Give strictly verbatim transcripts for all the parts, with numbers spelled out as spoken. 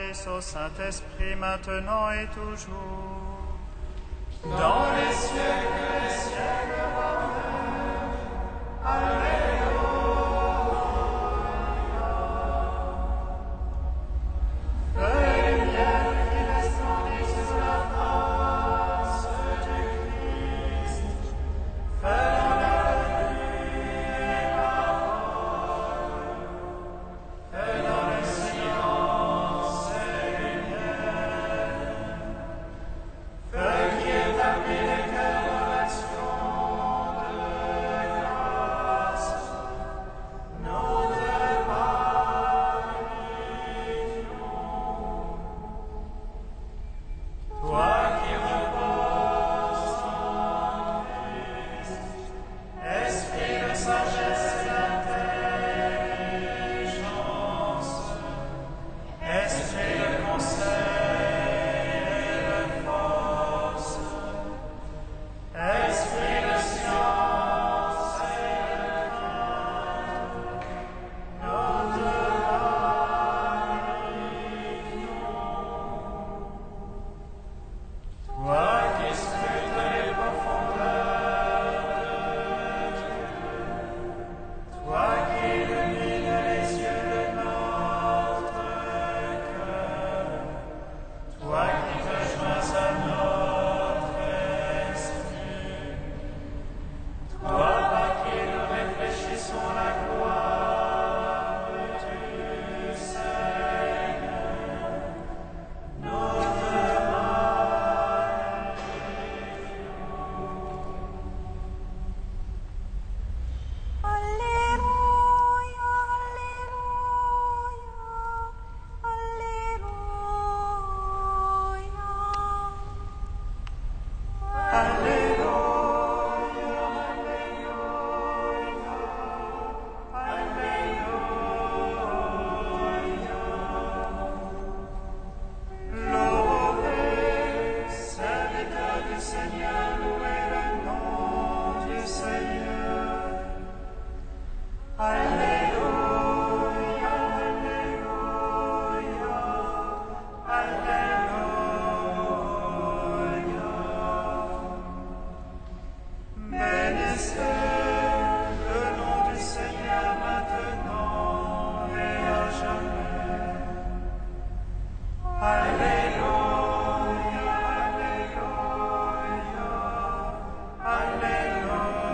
Fils, au Saint-Esprit, maintenant et toujours. Dans les siècles des siècles. Amen. Alléluia. Fais lumière qui resplendisse sur la face du Christ. Fais dans la nuit les paroles. Fais dans le silence les lumières. Fais qui établit les cœurs dans l'action de grâce. Notre Père, toi qui reposes en Christ, esprit de sagesse et d'intelligence, esprit de conseil et de force, esprit de science et de crainte, notre toi qui scrutes les profondeurs de Dieu, toi qui illumines les yeux de notre cœur, toi qui te joins à notre esprit, toi par qui nous réfléchissons la gloire du Seigneur, notre Alléluia, Alléluia, Alléluia. Louez, serviteurs du Seigneur, louez le nom du Seigneur. Alléluia, Alléluia, Alléluia. Bénissez le nom du Seigneur maintenant et à jamais. Alléluia, Alléluia, Alléluia.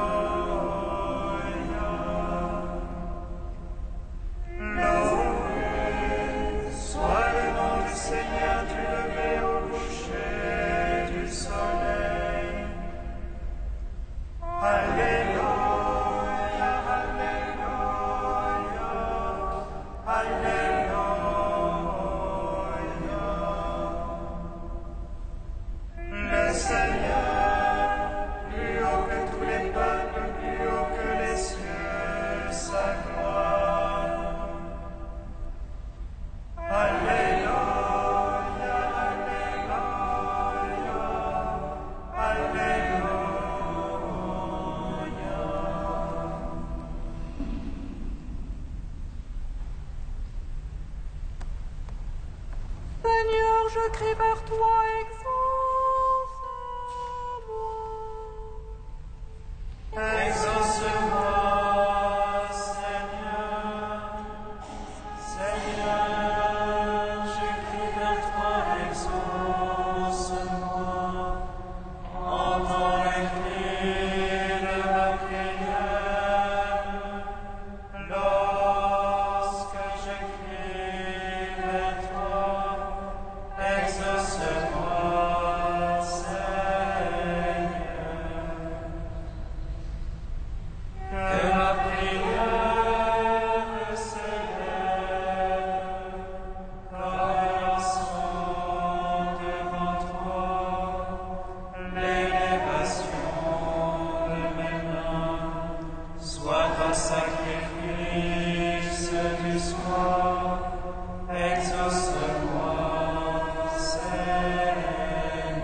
Loué soit le nom du Seigneur du lever au coucher du soleil. Alléluia, Alléluia, Alléluia. Le Seigneur, plus haut que tous les peuples, plus haut que les cieux, sa gloire. Alléluia, Alléluia, Alléluia. Seigneur, je crie vers toi, exauce-moi. Exauce-moi, Seigneur. Seigneur, je crie vers toi, exauce-moi. Entends le cri de ma prière. Lorsque je crie vers toi, exauce-moi, Seigneur. Que ma prière s'élève comme un son devant toi, l'élévation de mes mains soit un sacrifice du soir. Exauce-moi, Seigneur.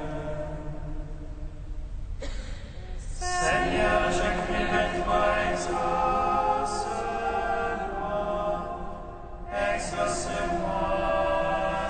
Seigneur, je crie vers toi, exauce-moi, exauce-moi,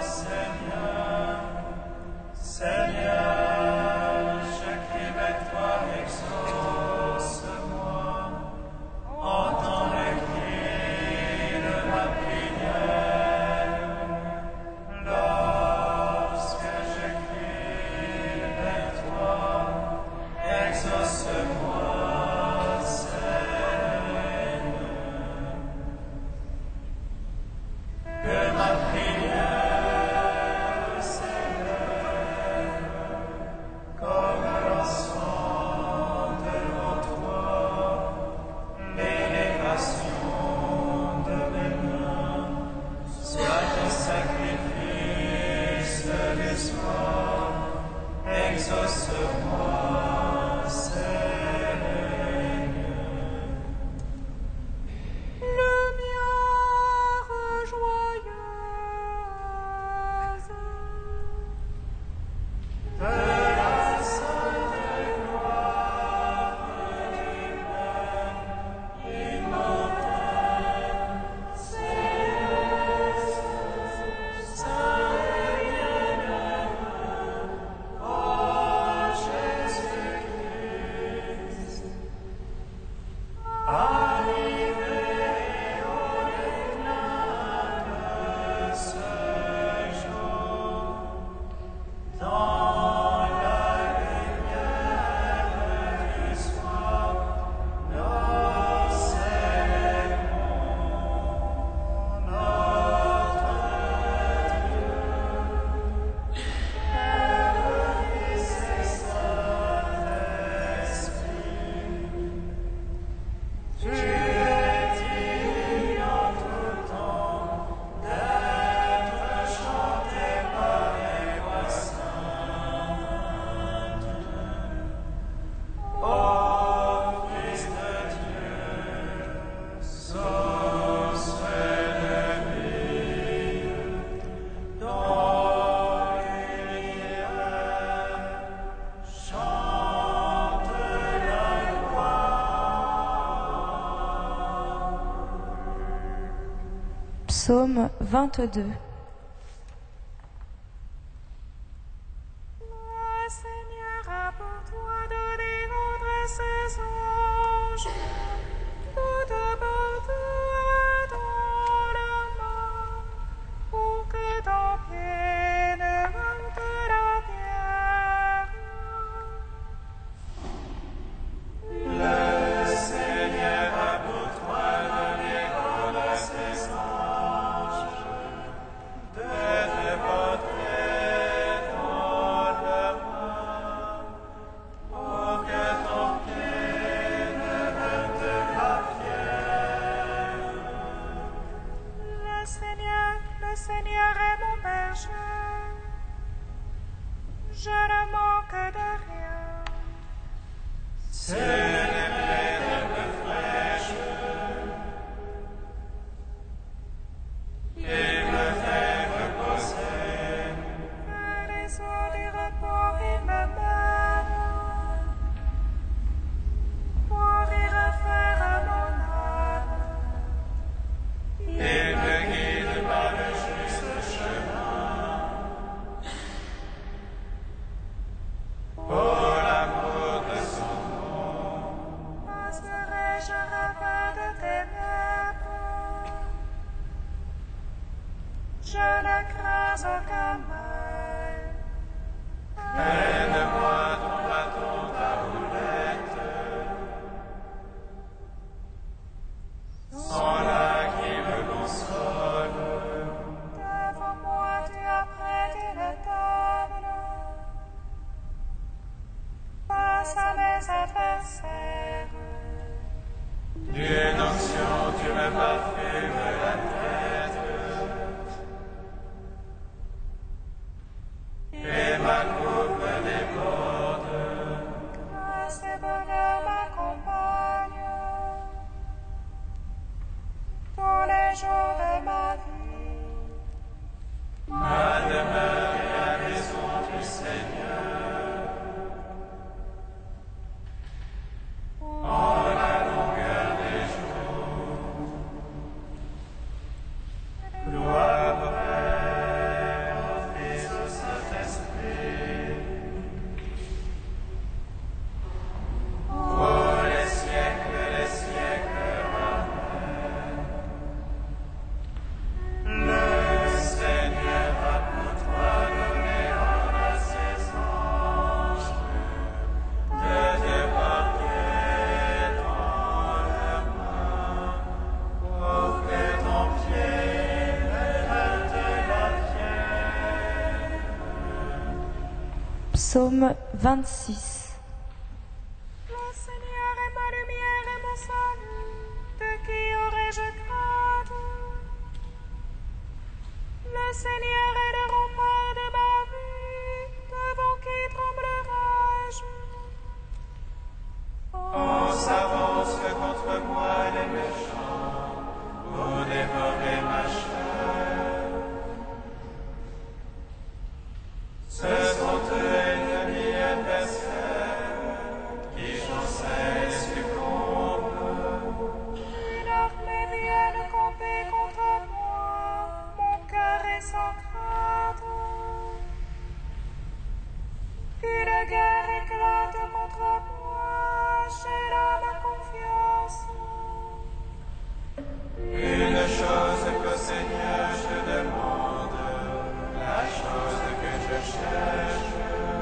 Psaume vingt-deux. Le Seigneur a pour toi donné votre ses anges, toute partout dans le monde, pour que ton pied ne heurte la pierre. Le Seigneur a pour toi donné ordre à ses anges de te porter dans leurs mains, pour que ton pied ne heurte la pierre. Le Seigneur, le Seigneur est mon berger, je ne manque de rien. C'est les blés d'herbes fraîches, il me fait reposer. Vers les eaux du repos, il me mène, pour y refaire mon âme. Il me guide par le juste chemin, pour l'amour de son nom. Passerai-je un ravin de ténèbres, je ne crains aucun mal. Aide-moi ton bâton, ta houlette, sont là qui me consolent. Devant moi, tu as prêté la table, face à mes adversaires. D'une onction, tu me parfumes la tête, et ma coupe déborde. Grâce et bonheur m'accompagnent tous les jours de ma vie. Ma demeure est la maison du Seigneur, en la longueur des jours. Gloire au Père, au Fils, au Saint-Esprit, pour les siècles des siècles. Amen. Le Seigneur a pour toi donné ordre à ses anges de te porter dans leurs mains, pour que ton pied ne heurte la pierre. Psaume vingt-six. Le Seigneur est ma lumière et mon salut, de qui aurais-je crainte? Le Seigneur est le rempart de ma vie, devant qui tremblerai-je? On s'avance contre moi les méchants pour dévorer ma chair. Ce sont eux ennemis adversaires qui chancellent et succombent. Une armée vienne camper contre moi, mon cœur est sans crainte. Une guerre éclate contre moi, j'ai là ma confiance. Une chose qu'au Seigneur je demande, la chose que je cherche,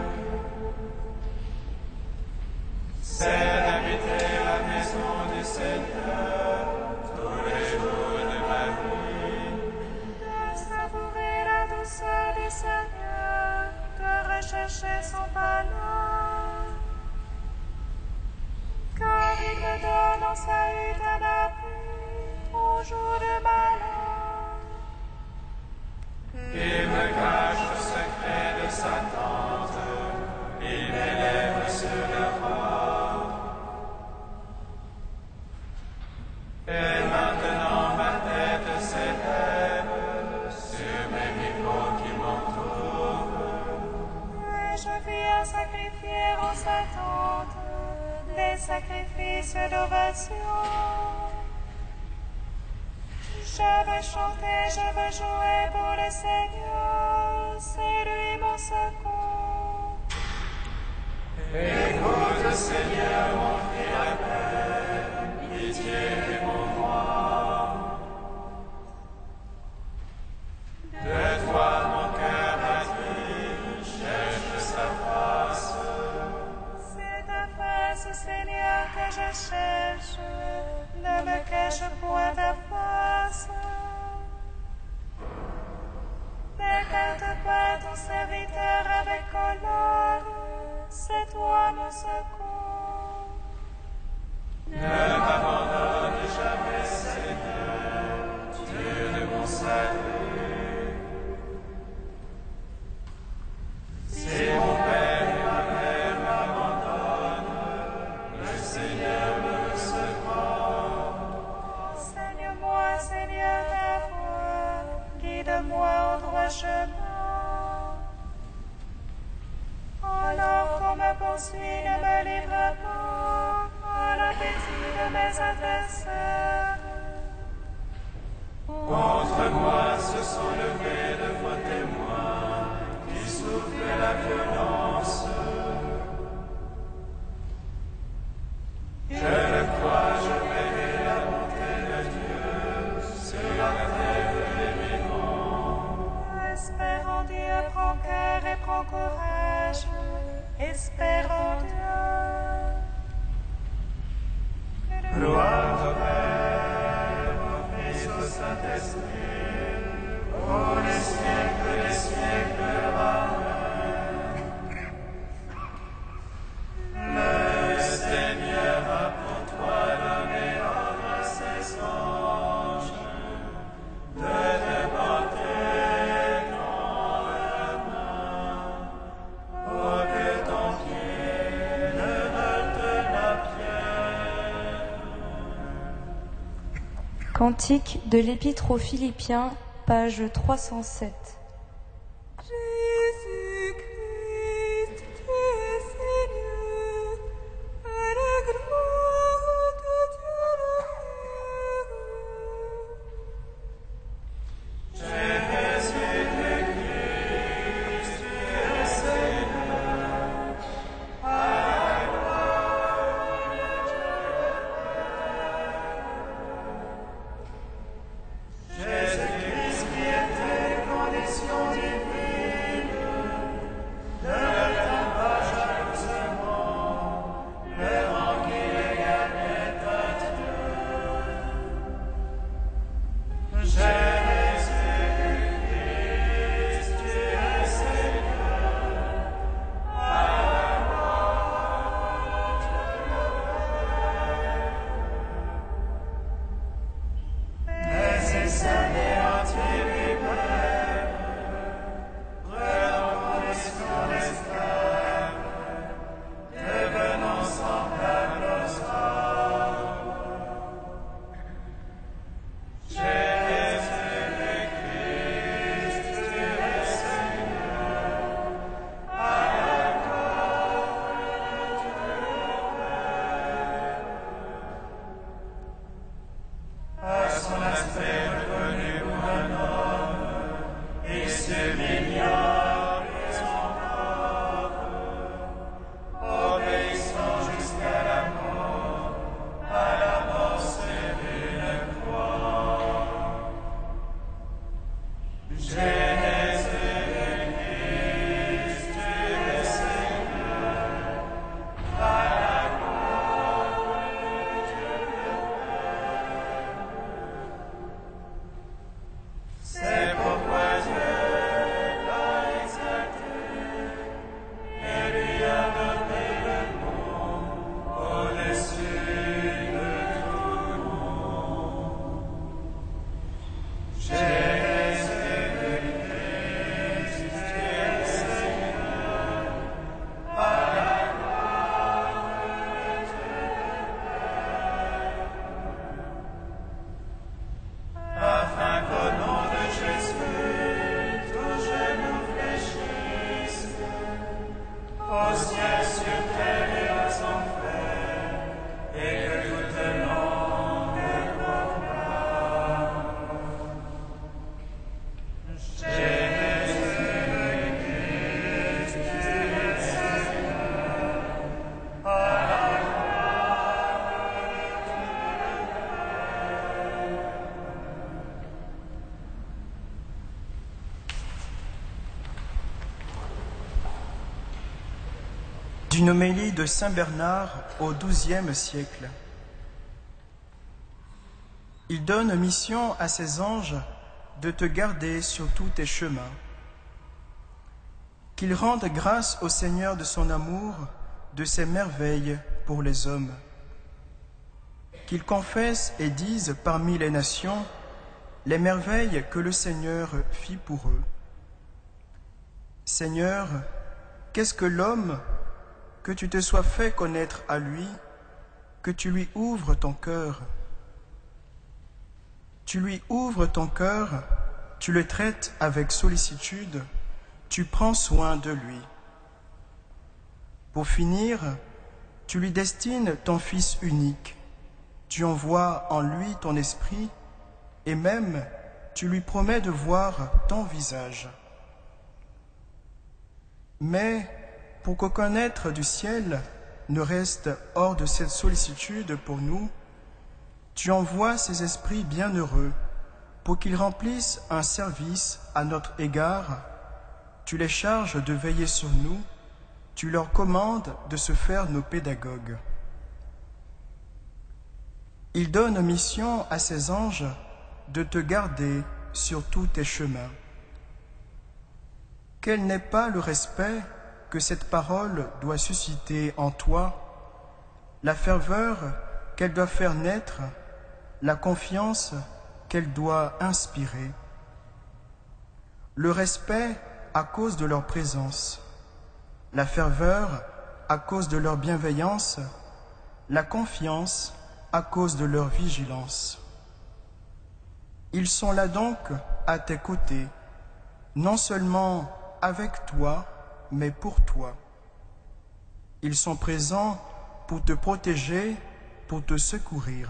c'est d'habiter la maison du Seigneur tous les jours de ma vie, De savourer la douceur du Seigneur, de rechercher son palais. Car il me donne en salut un appui au jour de malheur. il me cache au secret de sa tente, il m'élève sur le roi. Et maintenant ma tête s'élève sur mes niveaux qui m'entourent. Et je viens sacrifier en sa tente des sacrifices d'ovation. Je veux chanter, je veux jouer pour le Seigneur, c'est lui mon secours. Écoute, Seigneur, mon cri d'appel, pitié pour moi. De toi mon cœur battu, cherche sa face. C'est ta face, Seigneur, que je cherche, ne me cache point ta face. N'écarte pas ton serviteur avec colère, c'est toi mon secours. Ne m'abandonne jamais, Seigneur, Dieu de mon salut. Si mon père et ma mère m'abandonnent, le Seigneur me secourt. Enseigne-moi, Seigneur, ta voie, guide-moi au droit chemin. Alors qu'on me poursuit, ne me livre pas à l'appétit de mes adversaires. Contre moi se sont levés de faux témoins qui soufflent la violence. Je le crois, je verrai la bonté de Dieu sur la terre des vivants. Espère en Dieu, prends cœur et prends courage. Espère en Dieu. Gloire au Père, au Fils, au Saint-Esprit, pour les siècles des siècles. Amen. Le Seigneur a pour toi donné ordre à ses anges de te porter dans leurs mains, pour que ton pied ne heurte la pierre. Cantique de l'Épître aux Philippiens, page trois cent sept. Jésus-Christ, tu es Seigneur, à la gloire de Dieu le Père. Jésus-Christ, tu es Seigneur, à la gloire de Dieu. Jésus-Christ qui était condition divine, ne retint pas jalousement le rang qu'il gagnait à Dieu. Jésus-Christ, tu es Seigneur, à la gloire de Dieu. Mais c'est sa entier lui-même, prenant condition d'esclave, devenant semblable aux hommes. Jésus-Christ, tu es Seigneur, à la gloire de Dieu. À son aspect revenu d'une homélie de saint Bernard au douzième siècle. Il donne mission à ses anges de te garder sur tous tes chemins. Qu'ils rendent grâce au Seigneur de son amour, de ses merveilles pour les hommes. Qu'ils confessent et disent parmi les nations les merveilles que le Seigneur fit pour eux. Seigneur, qu'est-ce que l'homme, que tu te sois fait connaître à lui, que tu lui ouvres ton cœur. Tu lui ouvres ton cœur, tu le traites avec sollicitude, tu prends soin de lui. Pour finir, tu lui destines ton Fils unique, tu envoies en lui ton esprit, et même tu lui promets de voir ton visage. Mais pour qu'aucun être du ciel ne reste hors de cette sollicitude pour nous, tu envoies ces esprits bienheureux pour qu'ils remplissent un service à notre égard. Tu les charges de veiller sur nous, tu leur commandes de se faire nos pédagogues. Il donne mission à ses anges de te garder sur tous tes chemins. Quel n'est pas le respect que cette parole doit susciter en toi, la ferveur qu'elle doit faire naître, la confiance qu'elle doit inspirer. Le respect à cause de leur présence, la ferveur à cause de leur bienveillance, la confiance à cause de leur vigilance. Ils sont là donc à tes côtés, non seulement avec toi, mais pour toi. Ils sont présents pour te protéger, pour te secourir.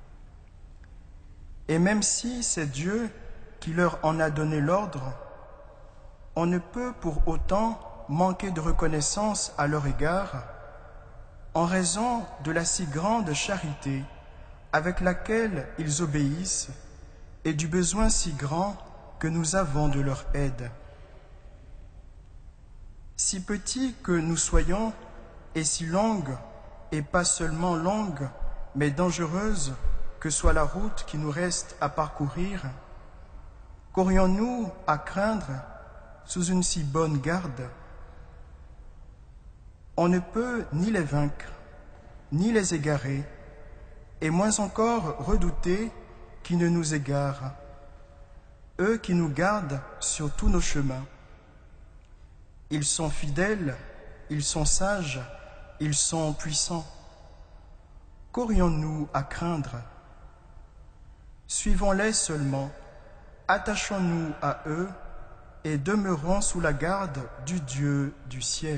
Et même si c'est Dieu qui leur en a donné l'ordre, on ne peut pour autant manquer de reconnaissance à leur égard en raison de la si grande charité avec laquelle ils obéissent et du besoin si grand que nous avons de leur aide. Si petits que nous soyons, et si longue, et pas seulement longue, mais dangereuse que soit la route qui nous reste à parcourir, qu'aurions-nous à craindre sous une si bonne garde? On ne peut ni les vaincre, ni les égarer, et moins encore redouter qui ne nous égarent, eux qui nous gardent sur tous nos chemins. Ils sont fidèles, ils sont sages, ils sont puissants. Qu'aurions-nous à craindre? Suivons-les seulement, attachons-nous à eux et demeurons sous la garde du Dieu du ciel.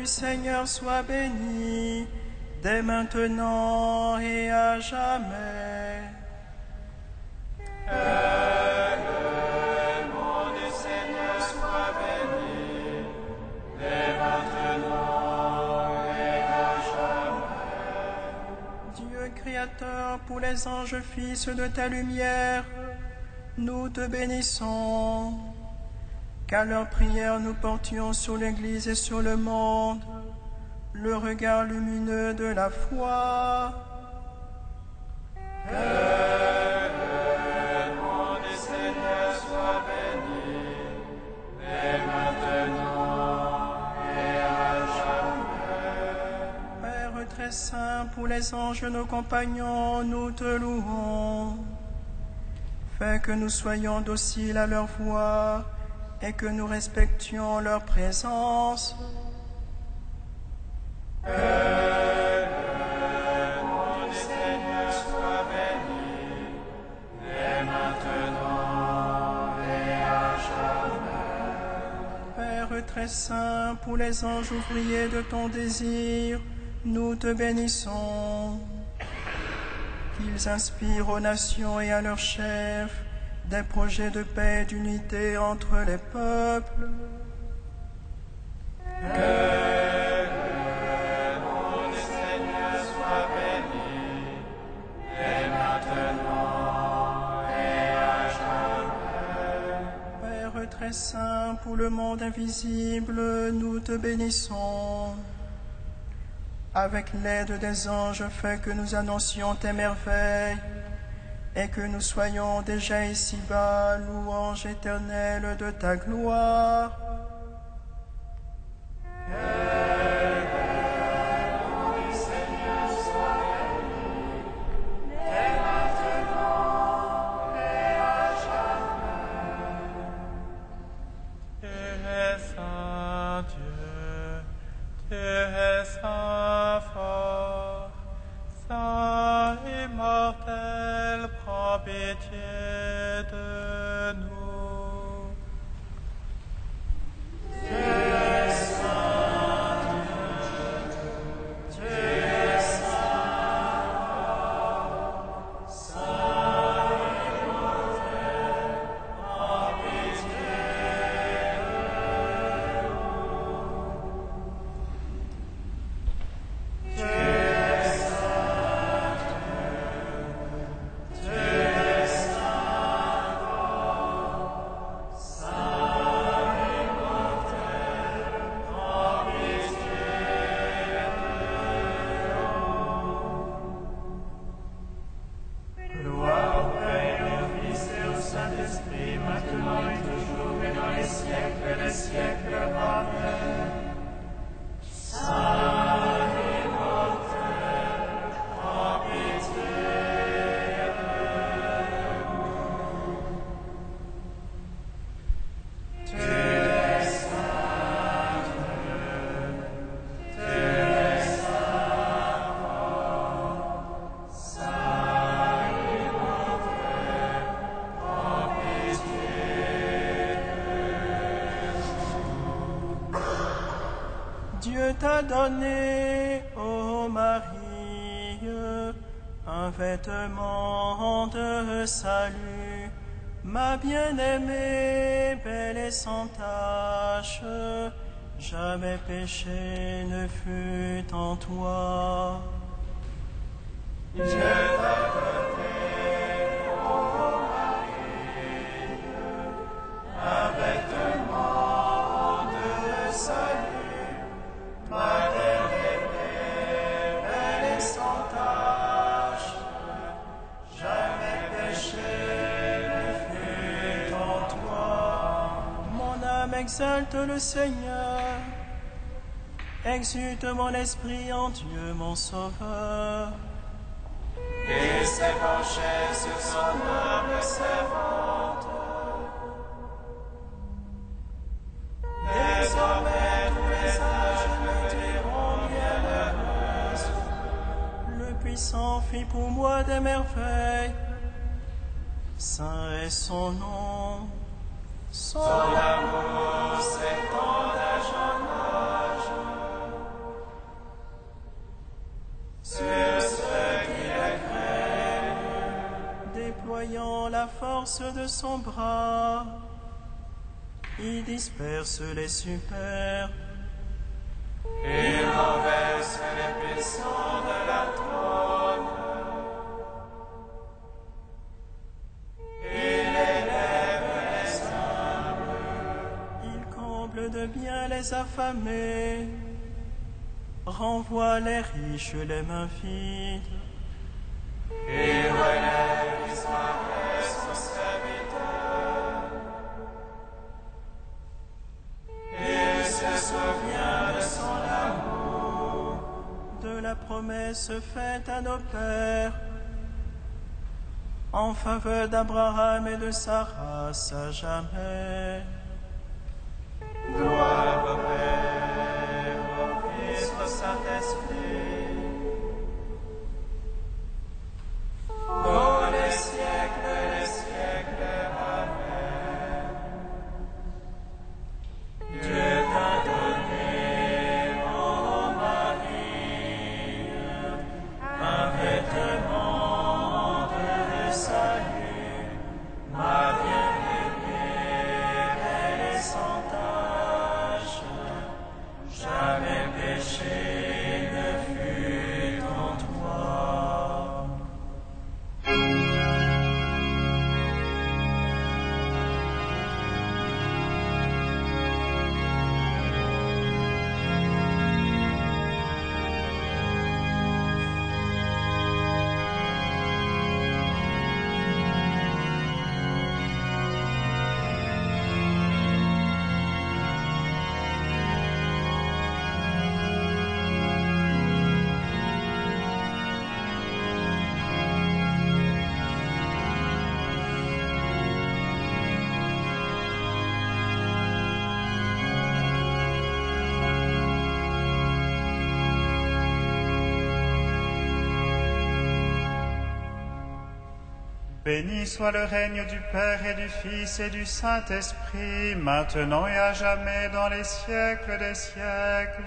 Seigneur soit béni, dès maintenant et à jamais. Que le nom du Seigneur soit béni, dès maintenant et à jamais. Dieu créateur, pour les anges fils de ta lumière, nous te bénissons. Qu'à leur prière nous portions sur l'Église et sur le monde le regard lumineux de la foi. Que le nom du Seigneur soit béni, dès maintenant et à jamais. Père très saint, pour les anges nos compagnons, nous te louons. Fais que nous soyons dociles à leur voix et que nous respections leur présence. Que le nom du Seigneur soit béni, dès maintenant et à jamais. Père très saint, pour les anges ouvriers de ton désir, nous te bénissons. Qu'ils inspirent aux nations et à leurs chefs des projets de paix et d'unité entre les peuples. Que le nom du Seigneur soit béni, dès maintenant et à jamais. Père très saint, pour le monde invisible, nous te bénissons. Avec l'aide des anges, fais que nous annoncions tes merveilles et que nous soyons déjà ici-bas louanges éternelles de ta gloire. Pitié de nous. Dieu t'a donné, ô Marie, un vêtement de salut, ma bien-aimée, belle et sans tache, jamais péché ne fut en toi. Dieu t'a donné, ô Marie, un vêtement de salut, ma bien-aimée, belle et sans tache, jamais péché ne fut en toi. Mon âme exalte le Seigneur, exulte mon esprit en Dieu mon Sauveur. Et s'est penché sur son humble servante. Désormais tous les âges me diront bienheureuse. Le puissant fit pour moi des merveilles. Saint est son nom. Son amour s'étend d'âge en âge. la force de son bras. Il disperse les superbes et renverse les puissants de la trône. Il élève les humbles. Il comble de bien les affamés, renvoie les riches les mains vides. Il relève Israël son serviteur. Il se souvient de son amour, de la promesse faite à nos pères, en faveur d'Abraham et de sa race à jamais. Gloire au Père, au Fils, au Saint-Esprit, pour les siècles des siècles. Amen. Dieu t'a donné, ô Marie, un vêtement de salut, ma bien-aimée, belle et sans tache. Jamais péché ne fut en toi. Béni soit le règne du Père et du Fils et du Saint-Esprit, maintenant et à jamais, dans les siècles des siècles.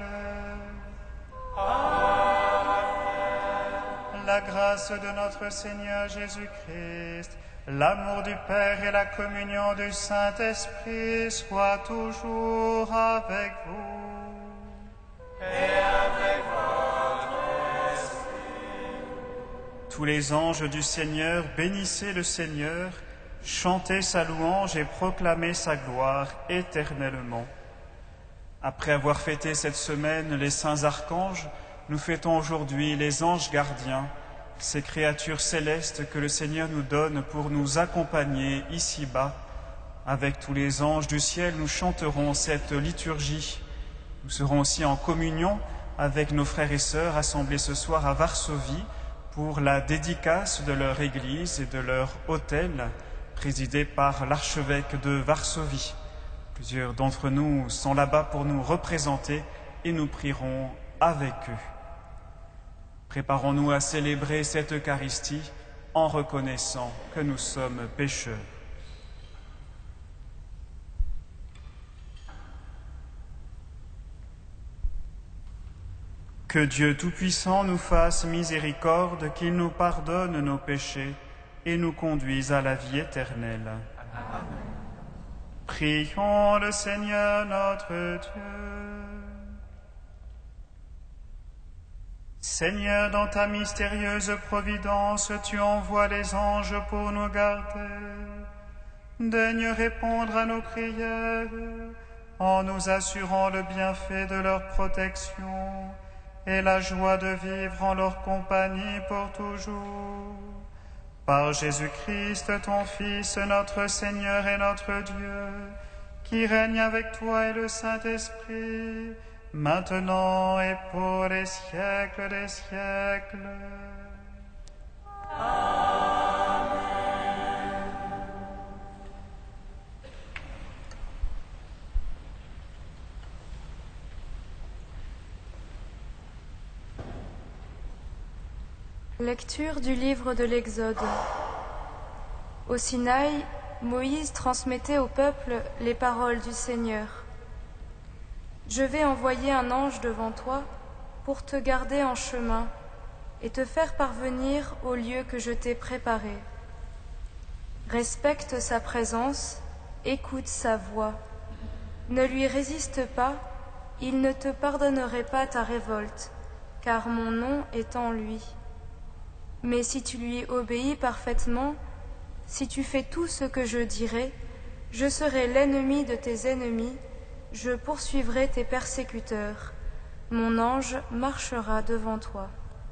Amen. La grâce de notre Seigneur Jésus-Christ, l'amour du Père et la communion du Saint-Esprit soient toujours avec vous. Et avec votre esprit. Tous les anges du Seigneur, bénissez le Seigneur, chantez sa louange et proclamez sa gloire éternellement. Après avoir fêté cette semaine les saints archanges, nous fêtons aujourd'hui les anges gardiens, ces créatures célestes que le Seigneur nous donne pour nous accompagner ici-bas. Avec tous les anges du ciel, nous chanterons cette liturgie. Nous serons aussi en communion avec nos frères et sœurs assemblés ce soir à Varsovie pour la dédicace de leur église et de leur autel, présidé par l'archevêque de Varsovie. Plusieurs d'entre nous sont là-bas pour nous représenter et nous prierons avec eux. Préparons-nous à célébrer cette Eucharistie en reconnaissant que nous sommes pécheurs. Que Dieu Tout-Puissant nous fasse miséricorde, qu'il nous pardonne nos péchés et nous conduise à la vie éternelle. Amen. Prions le Seigneur notre Dieu. Seigneur, dans ta mystérieuse providence, tu envoies les anges pour nous garder. Daigne répondre à nos prières en nous assurant le bienfait de leur protection et la joie de vivre en leur compagnie pour toujours. Par Jésus-Christ, ton Fils, notre Seigneur et notre Dieu, qui règne avec toi et le Saint-Esprit, maintenant et pour les siècles des siècles. Amen. Lecture du livre de l'Exode. Au Sinaï, Moïse transmettait au peuple les paroles du Seigneur. Je vais envoyer un ange devant toi pour te garder en chemin et te faire parvenir au lieu que je t'ai préparé. Respecte sa présence, écoute sa voix. Ne lui résiste pas, il ne te pardonnerait pas ta révolte, car mon nom est en lui. Mais si tu lui obéis parfaitement, si tu fais tout ce que je dirai, je serai l'ennemi de tes ennemis, je poursuivrai tes persécuteurs. Mon ange marchera devant toi.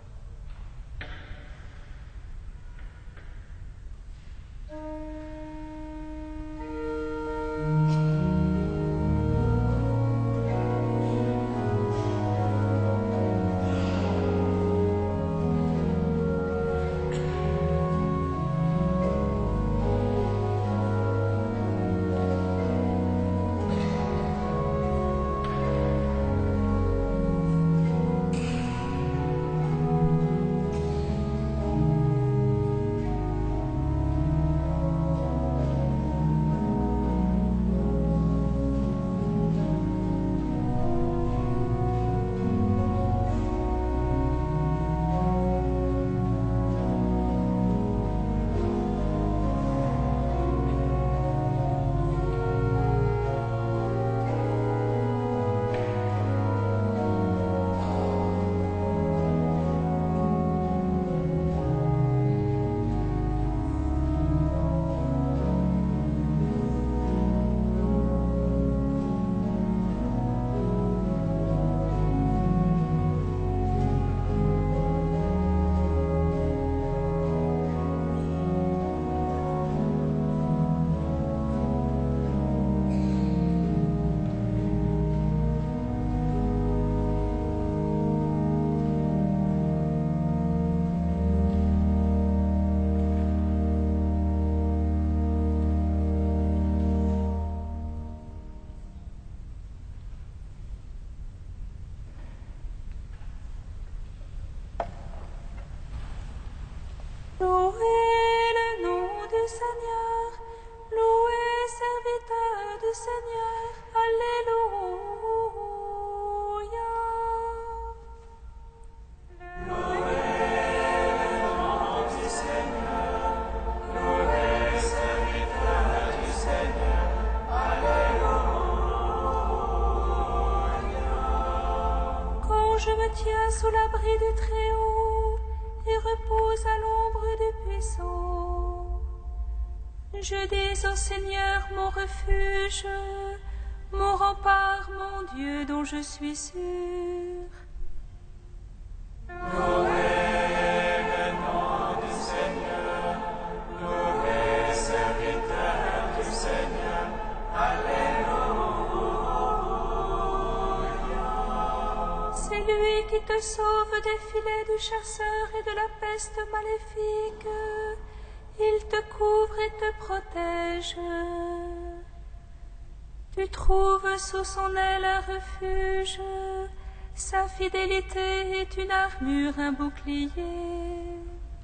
Louez le nom du Seigneur, louez serviteur du Seigneur, Alléluia. Louez le nom du Seigneur, louez serviteur du Seigneur, Alléluia. Quand je me tiens sous l'abri du Très-Haut et repose à l'ombre du Puissant, je dis au Seigneur mon refuge, mon rempart, mon Dieu dont je suis sûr. Louez le nom du Seigneur, louez serviteur du Seigneur, Alléluia. C'est lui qui te sauve des filets du chasseur et de la peste maléfique. Il te couvre et te protège. Tu trouves sous son aile un refuge. Sa fidélité est une armure, un bouclier.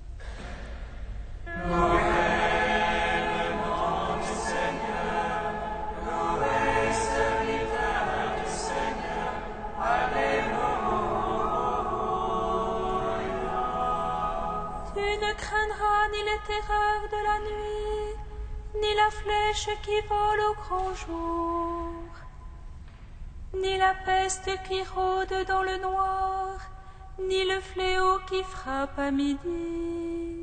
Tu ne craindras ni les terreurs de la nuit, ni la flèche qui vole au grand jour, ni la peste qui rôde dans le noir, ni le fléau qui frappe à midi.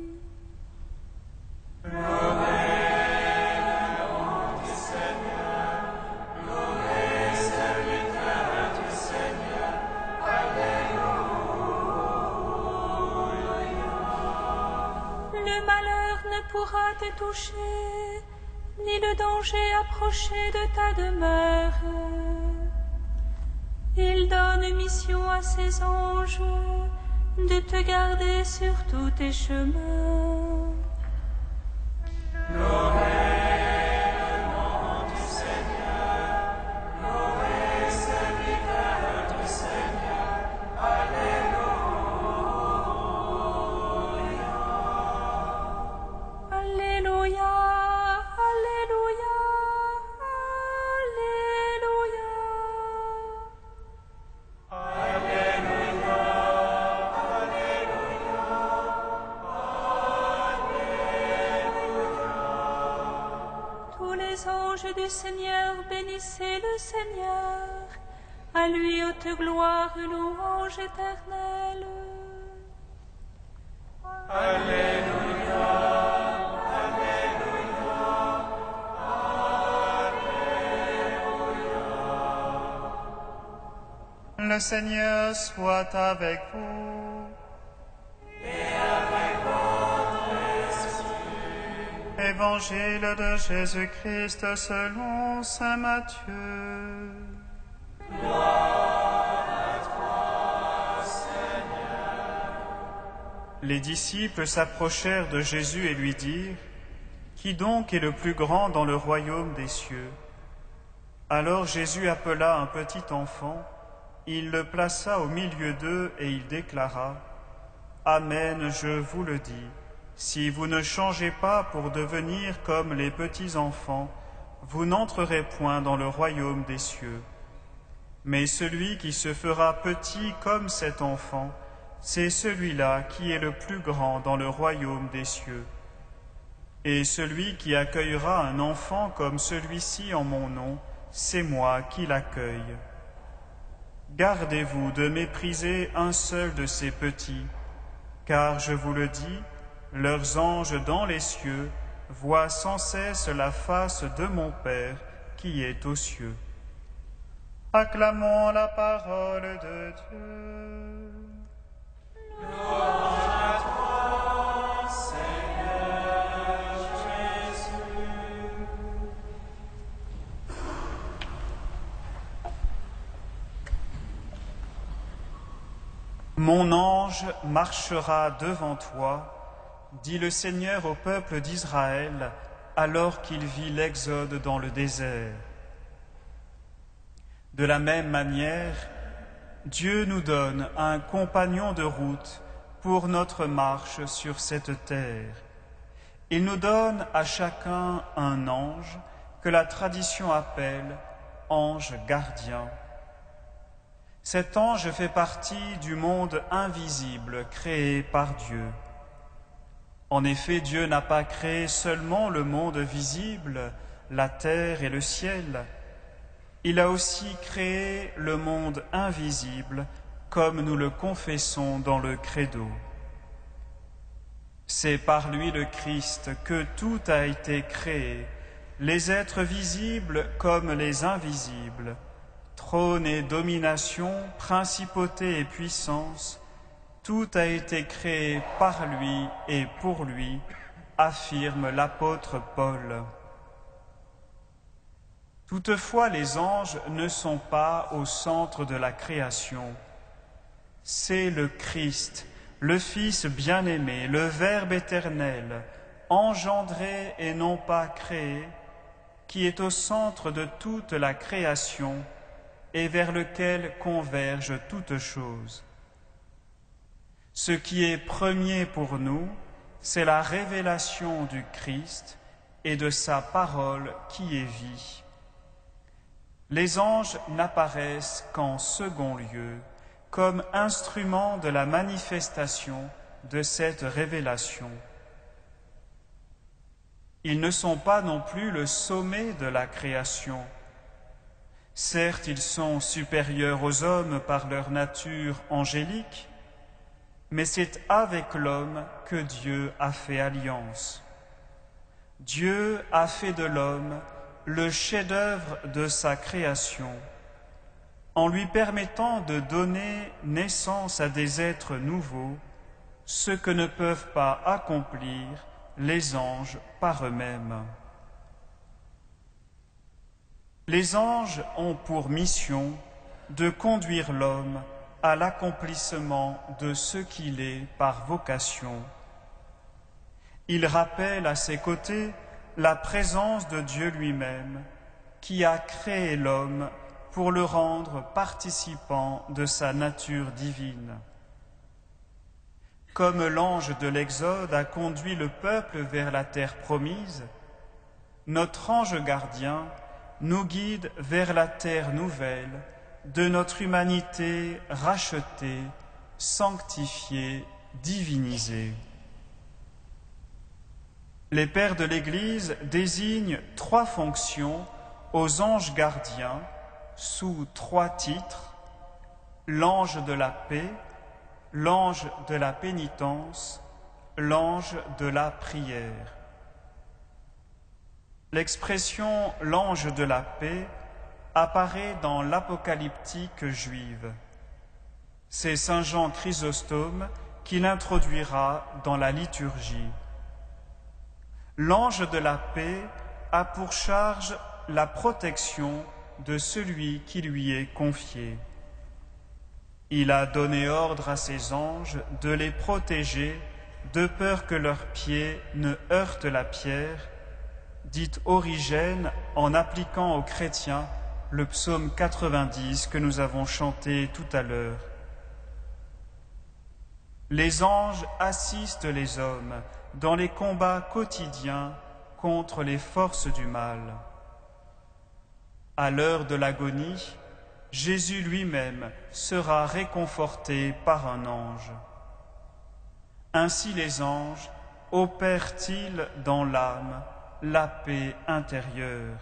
Le malheur ne pourra te toucher, ni le danger approcher de ta demeure. Il donne mission à ses anges de te garder sur tous tes chemins. Alléluia, Alléluia, Alléluia. du Seigneur, bénissez le Seigneur. À lui haute gloire et louange éternelle. Alléluia, Alléluia, Alléluia. Le Seigneur soit avec vous. Et avec votre esprit. Évangile de Jésus-Christ selon saint Matthieu. Gloire à toi, Seigneur. Les disciples s'approchèrent de Jésus et lui dirent : Qui donc est le plus grand dans le royaume des cieux ? Alors Jésus appela un petit enfant, il le plaça au milieu d'eux et il déclara : Amen, je vous le dis, si vous ne changez pas pour devenir comme les petits enfants, vous n'entrerez point dans le royaume des cieux. Mais celui qui se fera petit comme cet enfant, c'est celui-là qui est le plus grand dans le royaume des cieux. Et celui qui accueillera un enfant comme celui-ci en mon nom, c'est moi qui l'accueille. Gardez-vous de mépriser un seul de ces petits, car je vous le dis, leurs anges dans les cieux voient sans cesse la face de mon Père qui est aux cieux. Acclamons la parole de Dieu. Louange à toi, Seigneur Jésus. Mon ange marchera devant toi, dit le Seigneur au peuple d'Israël, alors qu'il vit l'exode dans le désert. De la même manière, Dieu nous donne un compagnon de route pour notre marche sur cette terre. Il nous donne à chacun un ange que la tradition appelle ange gardien. Cet ange fait partie du monde invisible créé par Dieu. En effet, Dieu n'a pas créé seulement le monde visible, la terre et le ciel. Il a aussi créé le monde invisible, comme nous le confessons dans le Credo. C'est par lui le Christ que tout a été créé, les êtres visibles comme les invisibles, trône et domination, principauté et puissance, tout a été créé par lui et pour lui, affirme l'apôtre Paul. Toutefois, les anges ne sont pas au centre de la création. C'est le Christ, le Fils bien-aimé, le Verbe éternel, engendré et non pas créé, qui est au centre de toute la création et vers lequel convergent toutes choses. Ce qui est premier pour nous, c'est la révélation du Christ et de sa parole qui est vie. Les anges n'apparaissent qu'en second lieu, comme instrument de la manifestation de cette révélation. Ils ne sont pas non plus le sommet de la création. Certes, ils sont supérieurs aux hommes par leur nature angélique, mais c'est avec l'homme que Dieu a fait alliance. Dieu a fait de l'homme le chef-d'œuvre de sa création, en lui permettant de donner naissance à des êtres nouveaux, ce que ne peuvent pas accomplir les anges par eux-mêmes. Les anges ont pour mission de conduire l'homme à l'accomplissement de ce qu'il est par vocation. Ils rappellent à ses côtés la présence de Dieu lui-même, qui a créé l'homme pour le rendre participant de sa nature divine. Comme l'ange de l'Exode a conduit le peuple vers la terre promise, notre ange gardien nous guide vers la terre nouvelle de notre humanité rachetée, sanctifiée, divinisée. Les pères de l'Église désignent trois fonctions aux anges gardiens sous trois titres: l'ange de la paix, l'ange de la pénitence, l'ange de la prière. L'expression « l'ange de la paix » apparaît dans l'apocalyptique juive. C'est saint Jean Chrysostome qui l'introduira dans la liturgie. L'ange de la paix a pour charge la protection de celui qui lui est confié. Il a donné ordre à ses anges de les protéger de peur que leurs pieds ne heurtent la pierre, dit Origène en appliquant aux chrétiens le psaume quatre-vingt-dix que nous avons chanté tout à l'heure. Les anges assistent les hommes dans les combats quotidiens contre les forces du mal. À l'heure de l'agonie, Jésus lui-même sera réconforté par un ange. Ainsi les anges opèrent-ils dans l'âme la paix intérieure.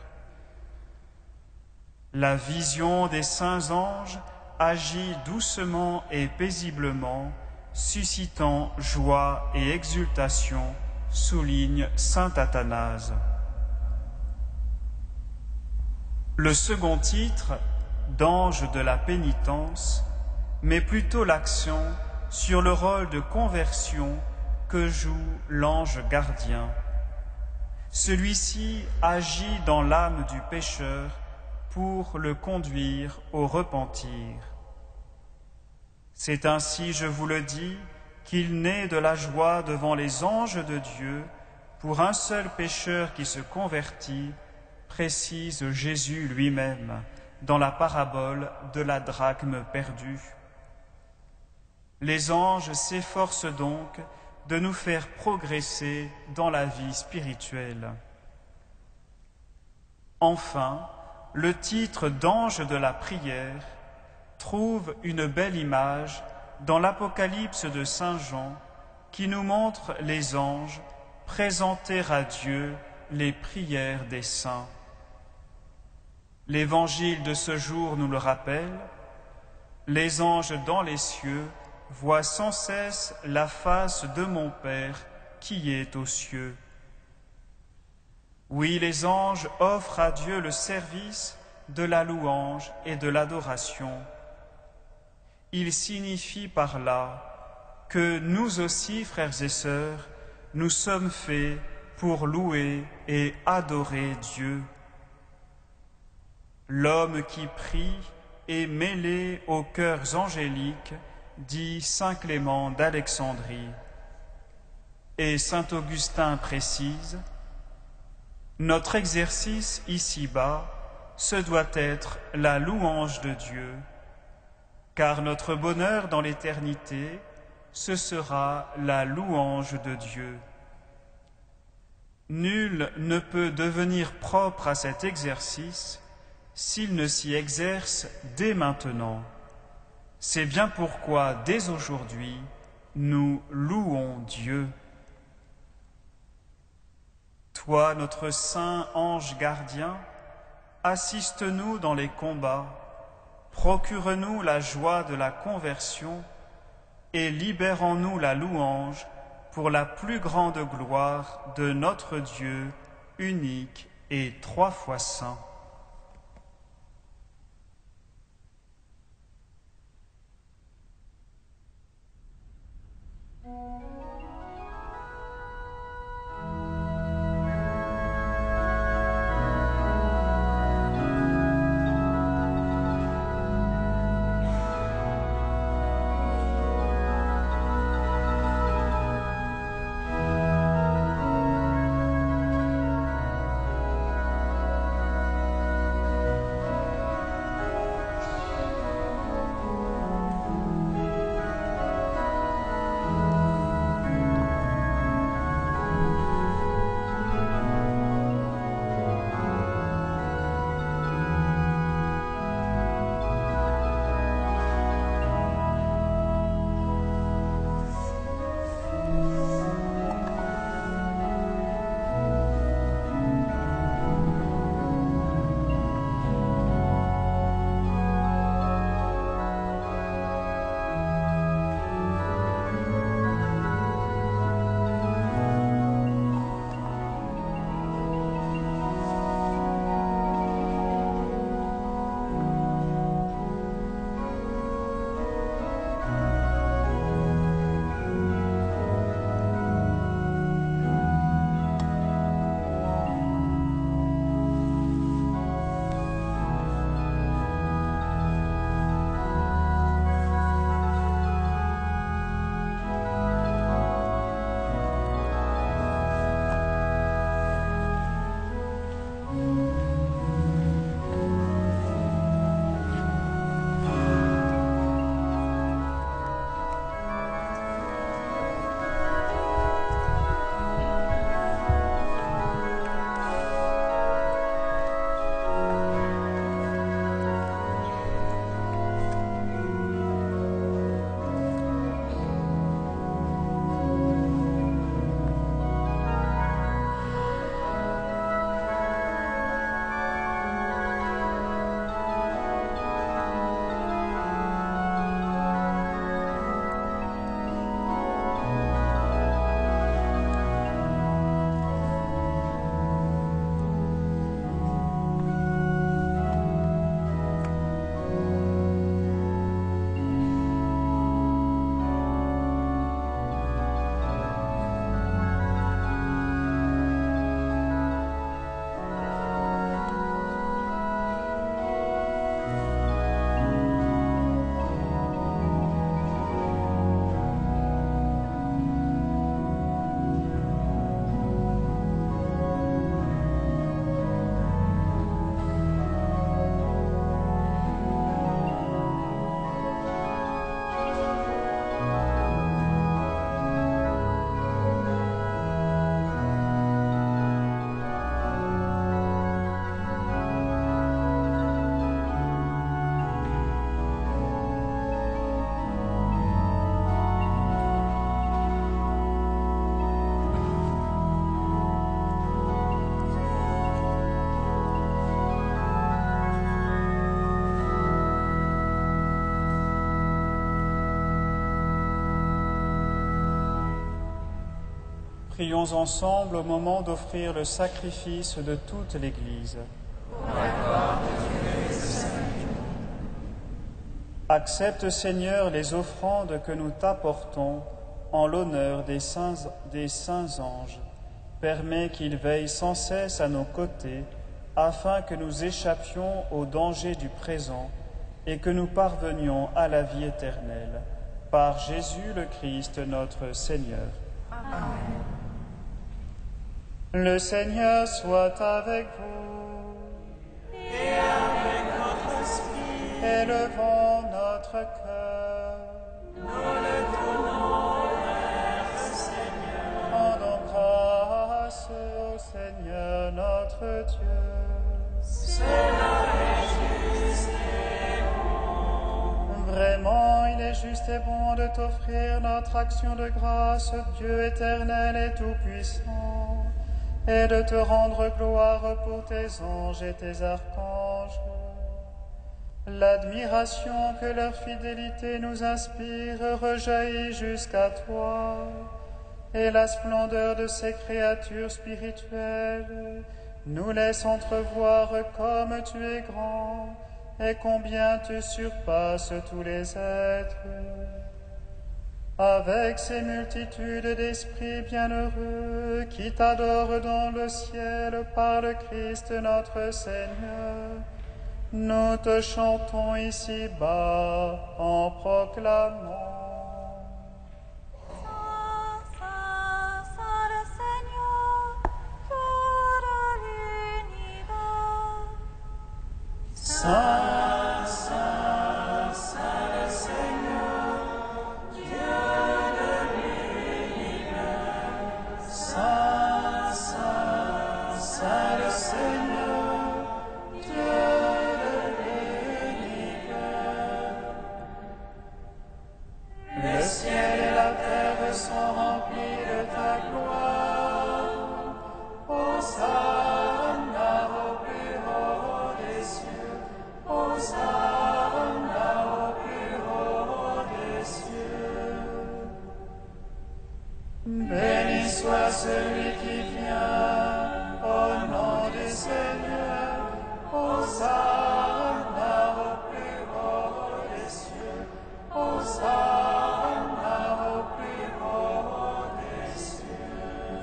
La vision des saints anges agit doucement et paisiblement, suscitant joie et exultation, souligne saint Athanase. Le second titre, d'ange de la pénitence, met plutôt l'accent sur le rôle de conversion que joue l'ange gardien. Celui-ci agit dans l'âme du pécheur pour le conduire au repentir. C'est ainsi, je vous le dis, qu'il naît de la joie devant les anges de Dieu pour un seul pécheur qui se convertit, précise Jésus lui-même dans la parabole de la drachme perdue. Les anges s'efforcent donc de nous faire progresser dans la vie spirituelle. Enfin, le titre d'ange de la prière trouve une belle image dans l'Apocalypse de saint Jean qui nous montre les anges présenter à Dieu les prières des saints. L'Évangile de ce jour nous le rappelle, les anges dans les cieux voient sans cesse la face de mon Père qui est aux cieux. Oui, les anges offrent à Dieu le service de la louange et de l'adoration. Il signifie par là que nous aussi, frères et sœurs, nous sommes faits pour louer et adorer Dieu. L'homme qui prie est mêlé aux chœurs angéliques, dit saint Clément d'Alexandrie. Et saint Augustin précise, notre exercice ici-bas, ce doit être la louange de Dieu, car notre bonheur dans l'éternité, ce sera la louange de Dieu. Nul ne peut devenir propre à cet exercice s'il ne s'y exerce dès maintenant. C'est bien pourquoi, dès aujourd'hui, nous louons Dieu. Toi, notre saint ange gardien, assiste-nous dans les combats, procure-nous la joie de la conversion et libère-en-nous la louange pour la plus grande gloire de notre Dieu unique et trois fois saint. Prions ensemble au moment d'offrir le sacrifice de toute l'Église. Accepte, Seigneur, les offrandes que nous t'apportons en l'honneur des saints, des saints anges. Permets qu'ils veillent sans cesse à nos côtés, afin que nous échappions aux dangers du présent et que nous parvenions à la vie éternelle. Par Jésus le Christ, notre Seigneur. Amen. Le Seigneur soit avec vous. Et avec notre esprit, Élevons notre cœur. nous le donnons, Père Seigneur. Rendons grâce au Seigneur notre Dieu. Cela est juste et bon. Vraiment, il est juste et bon de t'offrir notre action de grâce, Dieu éternel et tout-puissant, et de te rendre gloire pour tes anges et tes archanges. L'admiration que leur fidélité nous inspire rejaillit jusqu'à toi, et la splendeur de ces créatures spirituelles nous laisse entrevoir comme tu es grand et combien tu surpasses tous les êtres. Avec ces multitudes d'esprits bienheureux qui t'adorent dans le ciel par le Christ notre Seigneur, nous te chantons ici-bas en proclamant. Saint, Saint, Saint le Seigneur, Dieu de l'univers. Saint, Saint, Saint le Seigneur, Dieu de l'univers. Saint, Saint, Saint le Seigneur, Dieu de l'univers. Le ciel et la terre sont remplis de ta gloire. Hosanna au plus haut des cieux. Hosanna au plus haut des cieux. Béni soit celui qui vient au nom du Seigneur. Hosanna au plus haut des cieux. Hosanna au plus haut des cieux.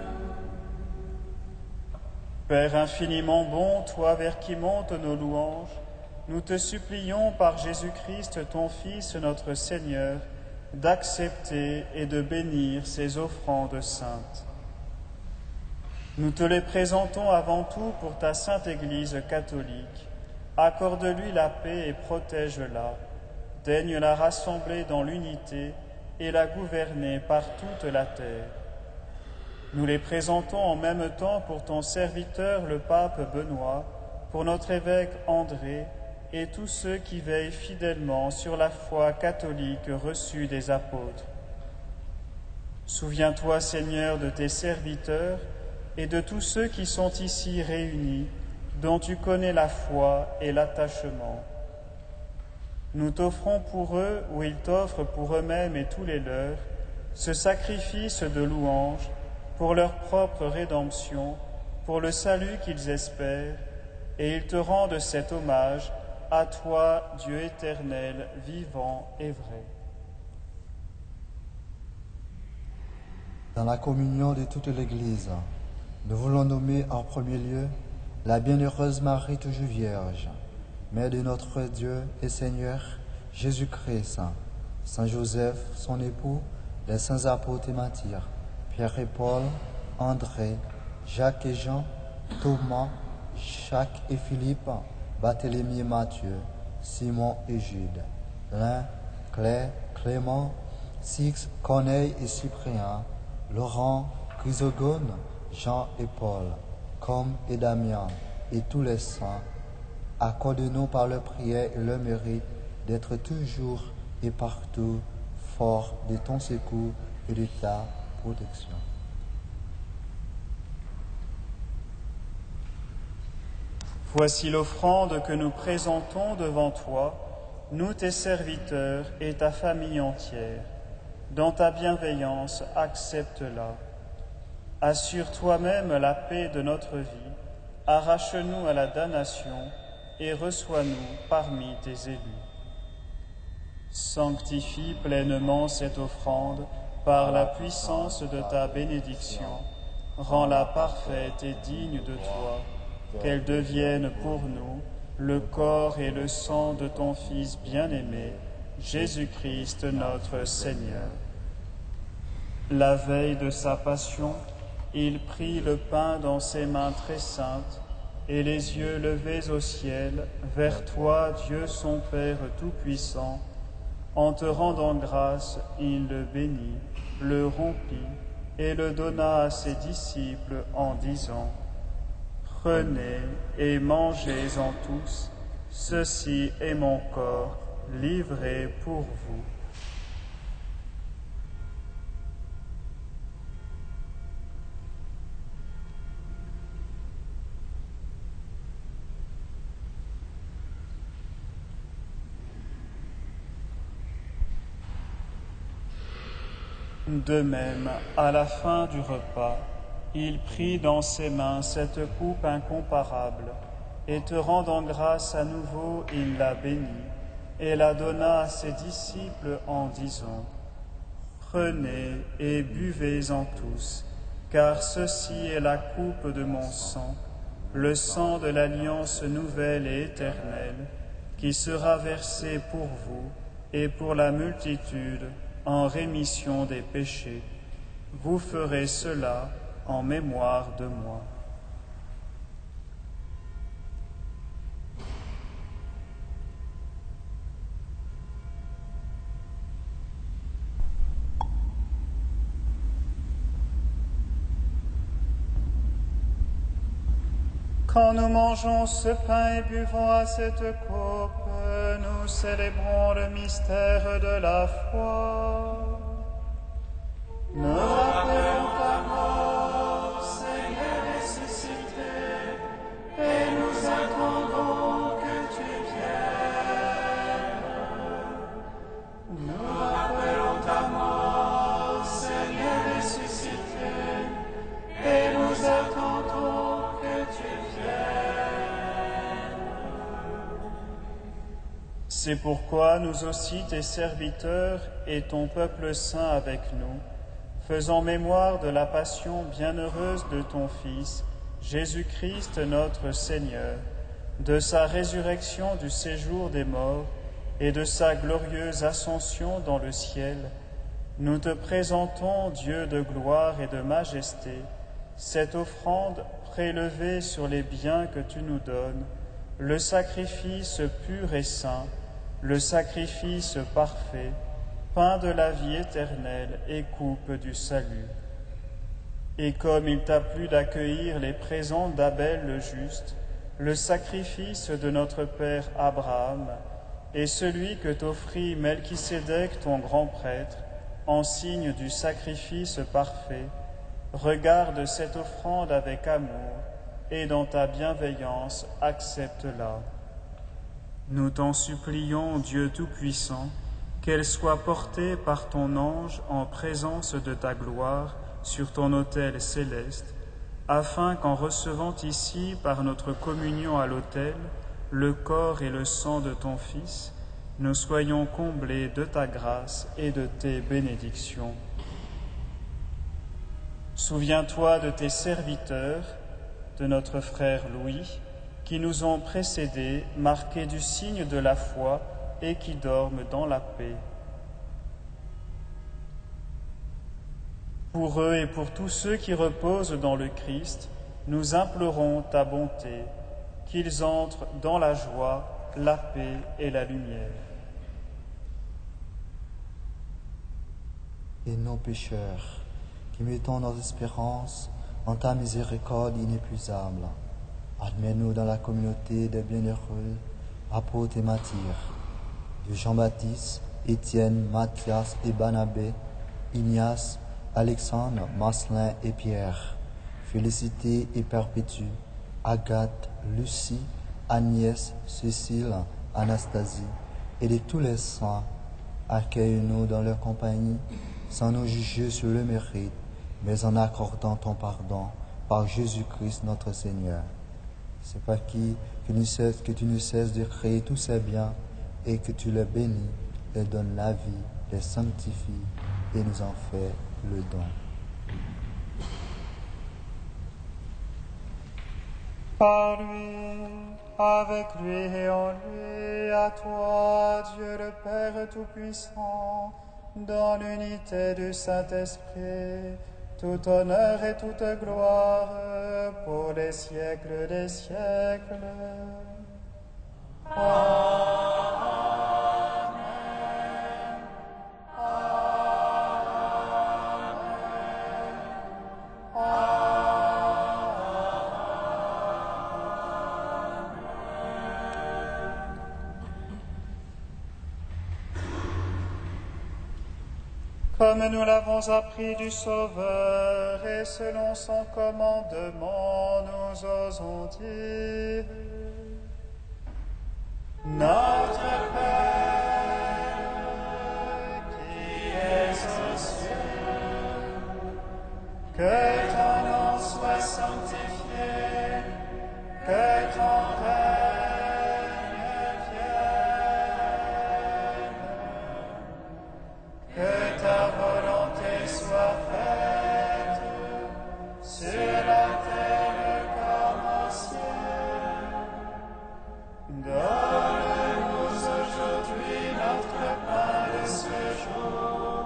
Père infiniment bon, toi vers qui montent nos louanges, nous te supplions par Jésus-Christ, ton Fils, notre Seigneur, d'accepter et de bénir ces offrandes saintes. Nous te les présentons avant tout pour ta sainte Église catholique. Accorde-lui la paix et protège-la. Daigne la rassembler dans l'unité et la gouverner par toute la terre. Nous les présentons en même temps pour ton serviteur le pape Benoît, pour notre évêque André et tous ceux qui veillent fidèlement sur la foi catholique reçue des apôtres. Souviens-toi, Seigneur, de tes serviteurs et de tous ceux qui sont ici réunis, dont tu connais la foi et l'attachement. Nous t'offrons pour eux, ou ils t'offrent pour eux-mêmes et tous les leurs, ce sacrifice de louange pour leur propre rédemption, pour le salut qu'ils espèrent, et ils te rendent cet hommage à toi, Dieu éternel, vivant et vrai. Dans la communion de toute l'Église, nous voulons nommer en premier lieu la bienheureuse Marie toujours Vierge, Mère de notre Dieu et Seigneur Jésus-Christ, Saint Joseph, son époux, les saints apôtres et martyrs, Pierre et Paul, André, Jacques et Jean, Thomas, Jacques et Philippe, Barthélemy et Matthieu, Simon et Jude, Lin, Claire, Clément, Six, Corneille et Cyprien, Laurent, Chrysogone, Jean et Paul, Com et Damien, et tous les saints. Accorde-nous par leur prière et leur mérite d'être toujours et partout forts de ton secours et de ta protection. Voici l'offrande que nous présentons devant toi, nous tes serviteurs et ta famille entière. Dans ta bienveillance, accepte-la. Assure toi-même la paix de notre vie, arrache-nous à la damnation et reçois-nous parmi tes élus. Sanctifie pleinement cette offrande par la puissance de ta bénédiction. Rends-la parfaite et digne de toi, qu'elle devienne pour nous le corps et le sang de ton Fils bien-aimé, Jésus-Christ notre Seigneur. La veille de sa passion, il prit le pain dans ses mains très saintes, et les yeux levés au ciel, vers toi, Dieu son Père Tout-Puissant. En te rendant grâce, il le bénit, le rompit et le donna à ses disciples en disant : « Prenez et mangez-en tous, ceci est mon corps livré pour vous. » De même, à la fin du repas, il prit dans ses mains cette coupe incomparable, et te rendant grâce à nouveau, il la bénit, et la donna à ses disciples en disant : « Prenez et buvez-en tous, car ceci est la coupe de mon sang, le sang de l'alliance nouvelle et éternelle, qui sera versé pour vous et pour la multitude en rémission des péchés. Vous ferez cela en mémoire de moi. » Quand nous mangeons ce pain et buvons à cette coupe, nous célébrons le mystère de la foi. Nous rappelons ta mort, Seigneur ressuscité, et nous attendons que tu viennes. Nous rappelons ta mort, Seigneur ressuscité, et nous attendons que tu viennes. C'est pourquoi nous aussi, tes serviteurs et ton peuple saint avec nous, faisons mémoire de la passion bienheureuse de ton Fils, Jésus-Christ notre Seigneur, de sa résurrection du séjour des morts et de sa glorieuse ascension dans le ciel, nous te présentons, Dieu de gloire et de majesté, cette offrande prélevée sur les biens que tu nous donnes, le sacrifice pur et saint, le sacrifice parfait, pain de la vie éternelle et coupe du salut. Et comme il t'a plu d'accueillir les présents d'Abel le juste, le sacrifice de notre père Abraham, et celui que t'offrit Melchisédek ton grand prêtre, en signe du sacrifice parfait, regarde cette offrande avec amour, et dans ta bienveillance accepte-la. Nous t'en supplions, Dieu Tout-Puissant, qu'elle soit portée par ton ange en présence de ta gloire sur ton autel céleste, afin qu'en recevant ici, par notre communion à l'autel, le corps et le sang de ton Fils, nous soyons comblés de ta grâce et de tes bénédictions. Souviens-toi de tes serviteurs, de notre frère Louis, qui nous ont précédés, marqués du signe de la foi, et qui dorment dans la paix. Pour eux et pour tous ceux qui reposent dans le Christ, nous implorons ta bonté, qu'ils entrent dans la joie, la paix et la lumière. Et nos pécheurs, qui mettons notre espérance en ta miséricorde inépuisable, admets-nous dans la communauté des bienheureux apôtres et martyrs, de Jean-Baptiste, Étienne, Matthias et Barnabé, Ignace, Alexandre, Marcelin et Pierre, Félicité et Perpétue, Agathe, Lucie, Agnès, Cécile, Anastasie, et de tous les saints, accueille-nous dans leur compagnie, sans nous juger sur le mérite, mais en accordant ton pardon par Jésus-Christ notre Seigneur. C'est par qui que, nous cesse, que tu ne cesses de créer tous ces biens et que tu les bénis, les donnes la vie, les sanctifies et nous en fais le don. Par lui, avec lui et en lui, à toi, Dieu le Père Tout-Puissant, dans l'unité du Saint-Esprit, tout honneur et toute gloire pour les siècles des siècles. Amen. Comme nous l'avons appris du Sauveur et selon son commandement, nous osons dire: Notre Père, qui es aux cieux, que ton nom soit sanctifié, que ton règne vienne, que ta volonté soit faite sur la terre comme au ciel. Donne-nous aujourd'hui notre pain de ce jour.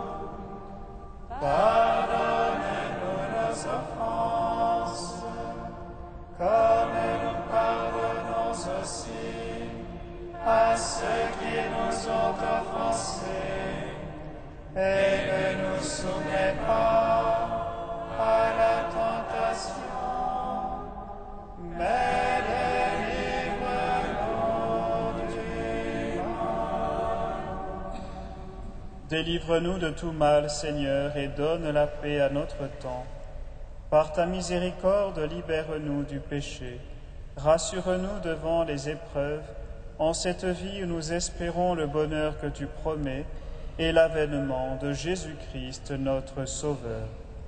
Pardonne-nous nos offenses, comme nous pardonnons aussi à ceux qui nous ont offensés. Et ne nous soumets pas à la tentation, mais délivre-nous du mal. Délivre-nous de tout mal, Seigneur, et donne la paix à notre temps. Par ta miséricorde, libère-nous du péché. Rassure-nous devant les épreuves, en cette vie où nous espérons le bonheur que tu promets, et l'avènement de Jésus-Christ, notre Sauveur.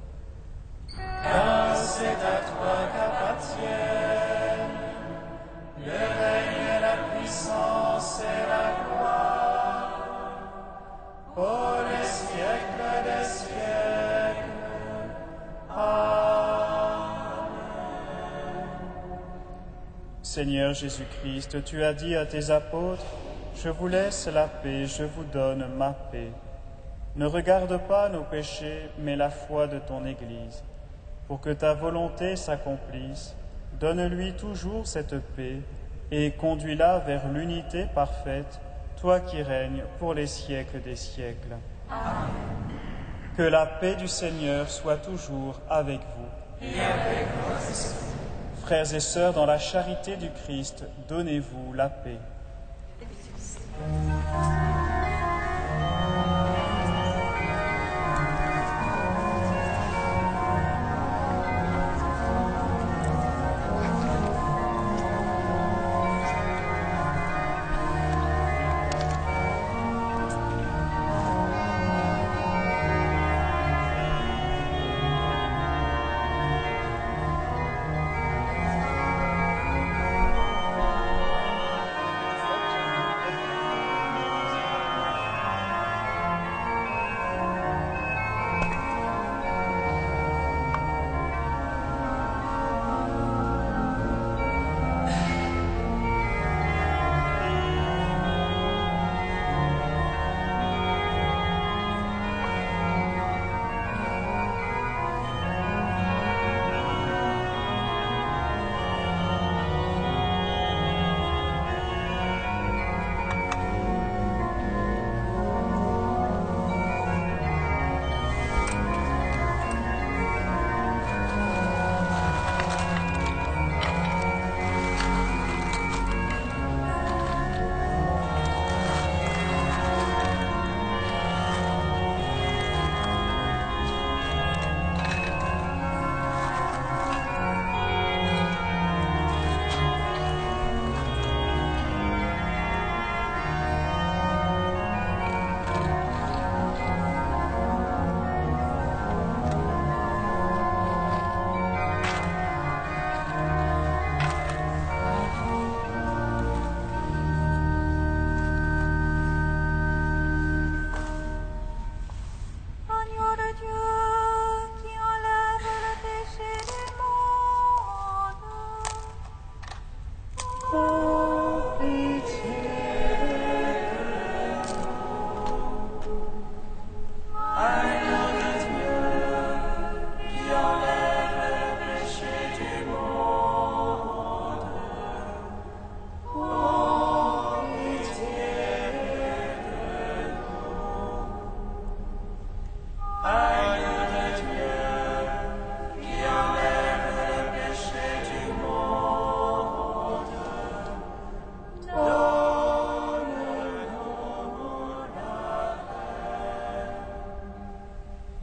Car c'est à toi qu'appartiennent le règne, la puissance et la gloire, pour les siècles des siècles. Amen. Seigneur Jésus-Christ, tu as dit à tes apôtres: Je vous laisse la paix, je vous donne ma paix. Ne regarde pas nos péchés, mais la foi de ton Église. Pour que ta volonté s'accomplisse, donne-lui toujours cette paix et conduis-la vers l'unité parfaite, toi qui règnes pour les siècles des siècles. Amen. Que la paix du Seigneur soit toujours avec vous. Et avec votre esprit. Frères et sœurs, dans la charité du Christ, donnez-vous la paix.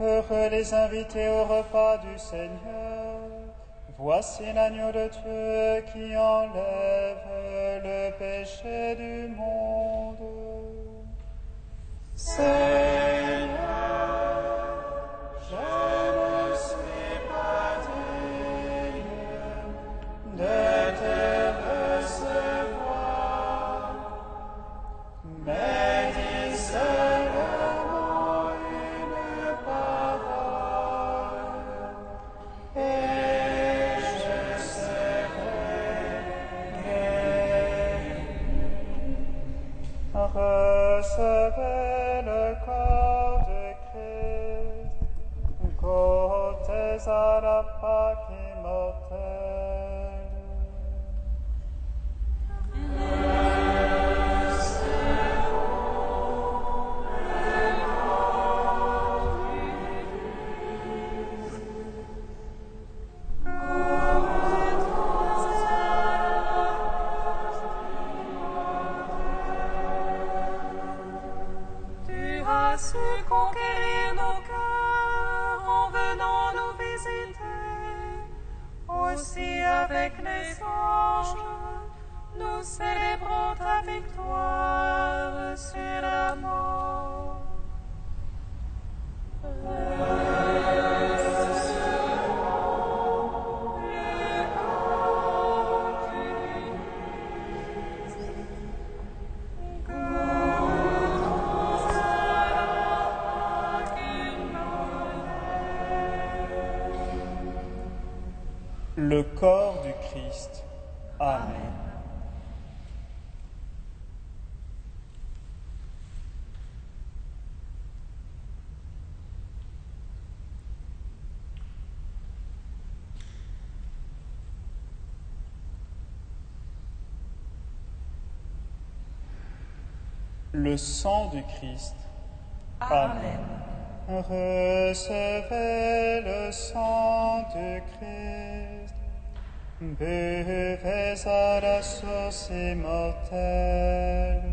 Heureux les invités au repas du Seigneur. Voici l'agneau de Dieu qui enlève le péché du monde. Seigneur, je ne suis pas digne de te recevoir, mais dis seulement une parole, et je serai guéri. Recevez le corps de Christ, goûtez à la Pâque immortelle. Tu as su conquérir nos cœurs en venant nous visiter. Aussi avec les anges, nous célébrons ta victoire sur la mort. Le corps du Christ. Amen. Le sang du Christ. Amen. Recevez le sang du Christ, buvez à la source immortelle.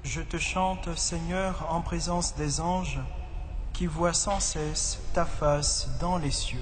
Je te chante, Seigneur, en présence des anges, qui voient sans cesse ta face dans les cieux.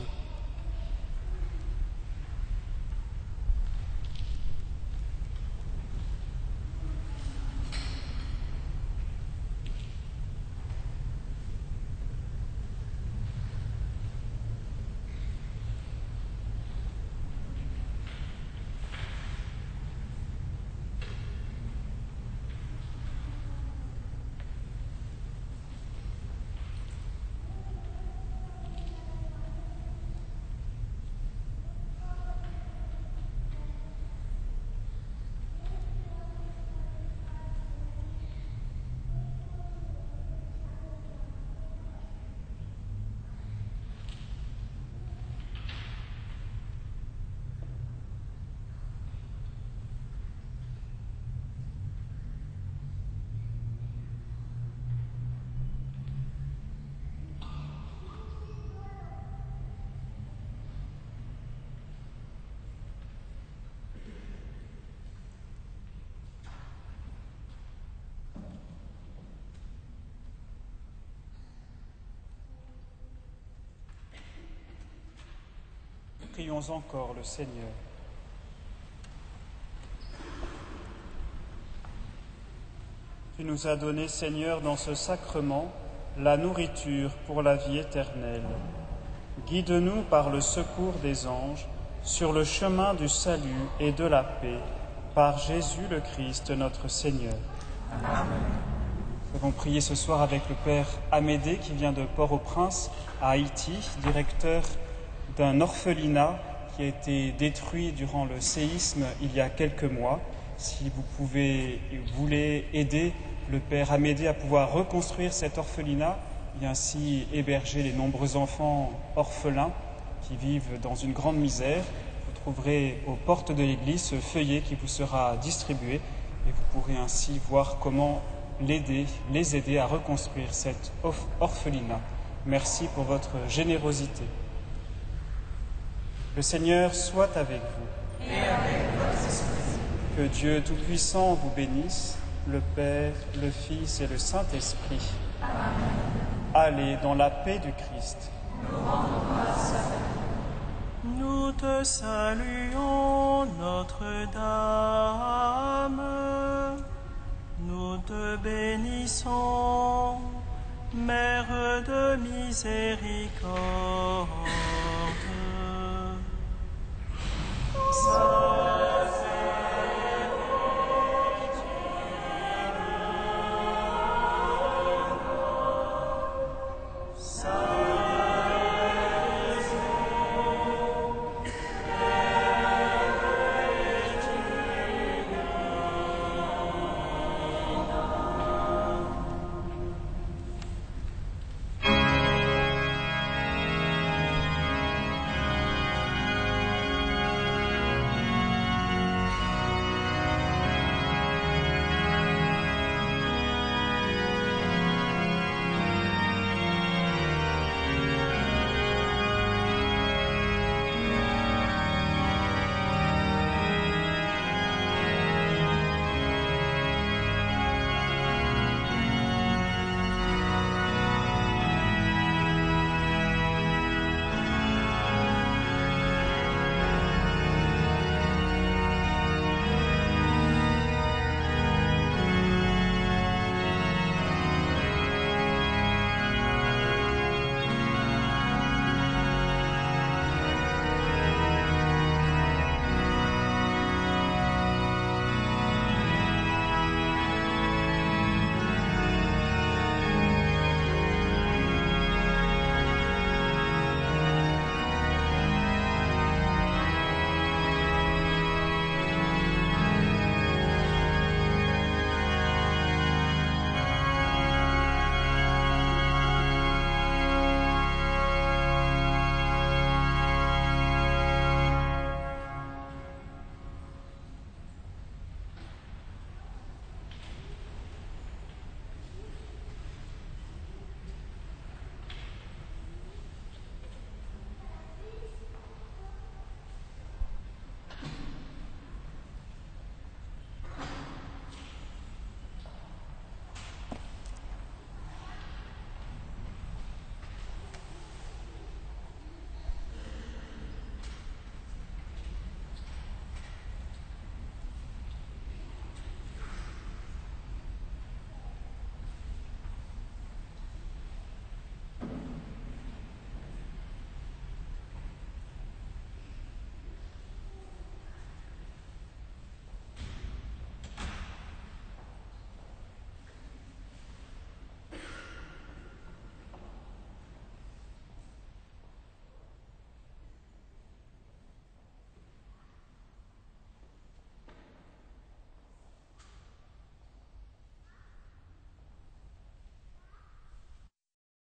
Prions encore le Seigneur. Tu nous as donné, Seigneur, dans ce sacrement, la nourriture pour la vie éternelle. Guide-nous par le secours des anges sur le chemin du salut et de la paix, par Jésus le Christ, notre Seigneur. Amen. Nous avons prié ce soir avec le Père Amédée qui vient de Port-au-Prince, à Haïti, directeur d'un orphelinat qui a été détruit durant le séisme il y a quelques mois. Si vous pouvez, vous voulez aider le Père Amédée à pouvoir reconstruire cet orphelinat et ainsi héberger les nombreux enfants orphelins qui vivent dans une grande misère, vous trouverez aux portes de l'église ce feuillet qui vous sera distribué et vous pourrez ainsi voir comment l'aider, les aider à reconstruire cet orphelinat. Merci pour votre générosité. Le Seigneur soit avec vous. Et avec votre esprit. Que Dieu Tout-Puissant vous bénisse, le Père, le Fils et le Saint-Esprit. Amen. Allez dans la paix du Christ. Nous rendons grâce à Dieu. Nous te saluons, Notre-Dame. Nous te bénissons, Mère de miséricorde.